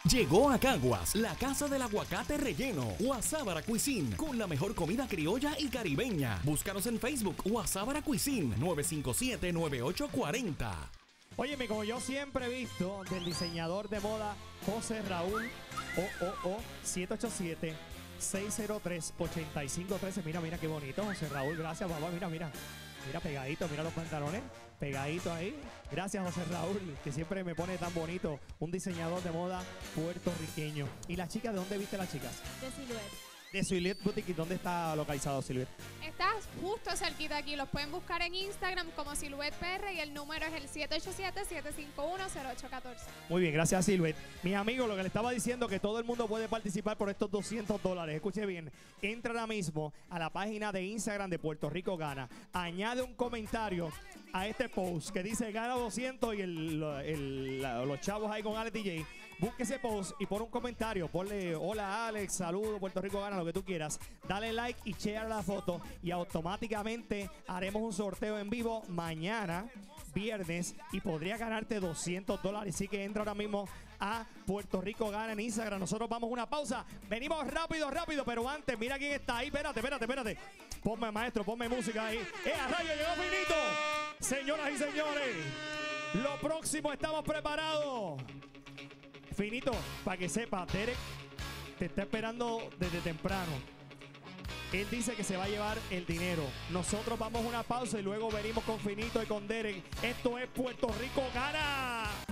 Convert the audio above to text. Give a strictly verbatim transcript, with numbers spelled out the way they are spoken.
Llegó a Caguas, la casa del aguacate relleno, Guasábara Cuisine, con la mejor comida criolla y caribeña. Búscanos en Facebook, Guasábara Cuisine, nueve cinco siete, nueve ocho cuatro cero. Óyeme, como yo siempre he visto del diseñador de moda José Raúl, O O O siete ocho siete, seis cero tres, ocho cinco uno tres. Mira, mira qué bonito, José Raúl, gracias, papá, mira, mira. Mira, pegadito, mira los pantalones, pegadito ahí. Gracias, José Raúl, que siempre me pone tan bonito. Un diseñador de moda puertorriqueño. ¿Y las chicas, de dónde viste las chicas? De Silhouette. De Silhouette Boutique. ¿Dónde está localizado Silhouette? Está justo cerquita aquí. Los pueden buscar en Instagram como Silhouette P R y el número es el siete ocho siete, siete cinco uno, cero ocho uno cuatro. Muy bien, gracias, Silhouette. Mis amigos, lo que le estaba diciendo, que todo el mundo puede participar por estos doscientos dólares. Escuche bien, entra ahora mismo a la página de Instagram de Puerto Rico Gana. Añade un comentario a este post que dice gana doscientos y el, el, los chavos ahí con Alex D J. Busque ese post y pon un comentario. Ponle hola Alex, saludos, Puerto Rico Gana, lo que tú quieras. Dale like y share la foto y automáticamente haremos un sorteo en vivo mañana, viernes, y podría ganarte doscientos dólares. Así que entra ahora mismo a Puerto Rico Gana en Instagram. Nosotros vamos a una pausa. Venimos rápido, rápido, pero antes, mira quién está ahí. Espérate, espérate, espérate. Ponme, maestro, ponme música ahí. ¡Eh, a rayo, llegó Finito! Señoras y señores, lo próximo, estamos preparados. Finito, para que sepa, Derek te está esperando desde temprano. Él dice que se va a llevar el dinero. Nosotros vamos a una pausa y luego venimos con Finito y con Derek. Esto es Puerto Rico Gana.